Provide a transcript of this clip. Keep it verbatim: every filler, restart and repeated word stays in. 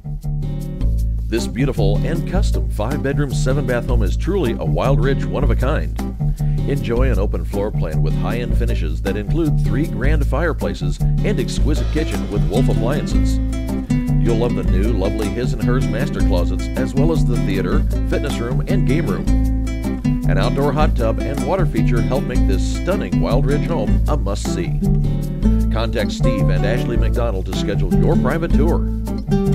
This beautiful and custom five bedroom, seven bath home is truly a Wild Ridge one of a kind. Enjoy an open floor plan with high-end finishes that include three grand fireplaces and exquisite kitchen with Wolf appliances. You'll love the new, lovely His and Hers master closets, as well as the theater, fitness room, and game room. An outdoor hot tub and water feature help make this stunning Wild Ridge home a must-see. Contact Steve and Ashley McDonald to schedule your private tour.